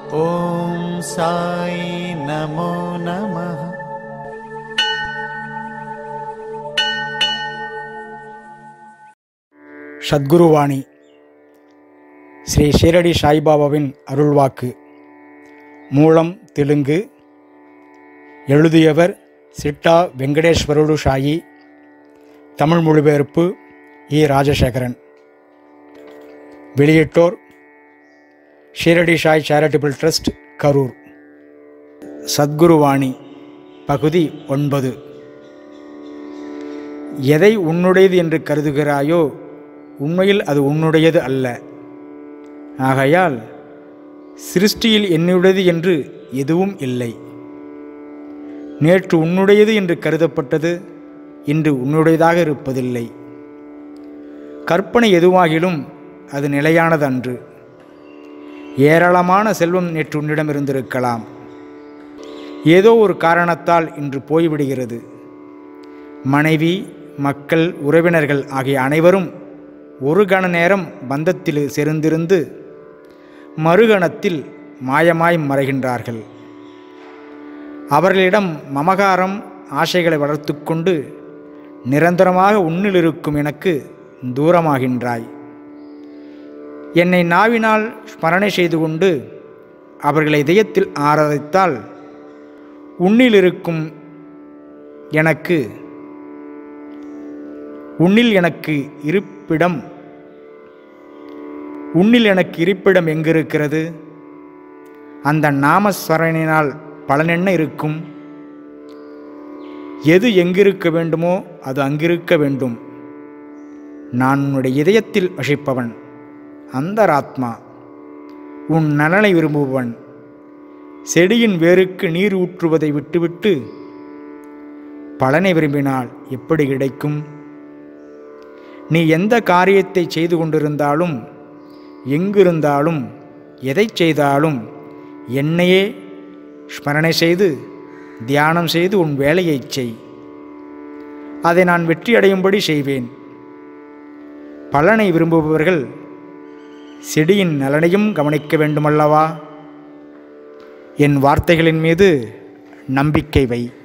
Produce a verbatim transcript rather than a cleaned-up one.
ஓம் சாய் நமோ நமः. சத்குருவாணி ஸ்ரீ ஷீரடி சாய்பாபாவின் அருள்வாக்கு. மூலம் தெலுங்கு. எழுதியவர் சிட்டா வெங்கடேஸ்வரடு சாயி. தமிழ் மொழிபெயர்ப்பு இ ராஜசேகரன். வெளியிட்டோர் ஷீரடி சாய் சேரிட்டபிள் ட்ரஸ்ட், கரூர். சத்குருவாணி பகுதி ஒன்பது. எதை உன்னுடையது என்று கருதுகிறாயோ உண்மையில் அது உன்னுடையது அல்ல. ஆகையால் சிருஷ்டியில் என்னுடையது என்று எதுவும் இல்லை. நேற்று உன்னுடையது என்று கருதப்பட்டது இன்று உன்னுடையதாக இருப்பதில்லை. கற்பனை எதுவாகிலும் அது நிலையானது அன்று. ஏராளமான செல்வம் நேற்று உன்னிடம் இருந்திருக்கலாம். ஏதோ ஒரு காரணத்தால் இன்று போய்விடுகிறது. மனைவி, மக்கள், உறவினர்கள் ஆகிய அனைவரும் ஒரு கண நேரம் பந்தத்தில் சேர்ந்திருந்து மறுகணத்தில் மாயமாய் மறைகின்றார்கள். அவர்களிடம் மமகாரம், ஆசைகளை வளர்த்து கொண்டு நிரந்தரமாக உன்னில் இருக்கும் எனக்கு தூரமாகின்றாய். என்னை நாவினால் ஸ்மரணை செய்து கொண்டு அவர்களை இதயத்தில் ஆராதித்தால் உன்னில் இருக்கும் எனக்கு உன்னில் எனக்கு இருப்பிடம் உன்னில் எனக்கு இருப்பிடம் எங்கிருக்கிறது? அந்த நாமஸ்மரணினால் பலனென்ன இருக்கும்? எது எங்கிருக்க வேண்டுமோ அது அங்கிருக்க வேண்டும். நான் உன்னுடைய இதயத்தில் வசிப்பவன், அந்தராத்மா, உன் நலனை விரும்புபவன். செடியின் வேருக்கு நீர் ஊற்றுவதை விட்டுவிட்டு பலனை விரும்பினால் எப்படி கிடைக்கும்? நீ எந்த காரியத்தை செய்து கொண்டிருந்தாலும், எங்கிருந்தாலும், எதை செய்தாலும் என்னையே ஸ்மரணை செய்து தியானம் செய்து உன் வேலையை செய். அதை நான் வெற்றி அடையும்படி செய்வேன். பலனை விரும்புபவர்கள் செடியின் நலனையும் கவனிக்க வேண்டுமல்லவா? என் வார்த்தைகளின் மீது நம்பிக்கை வை.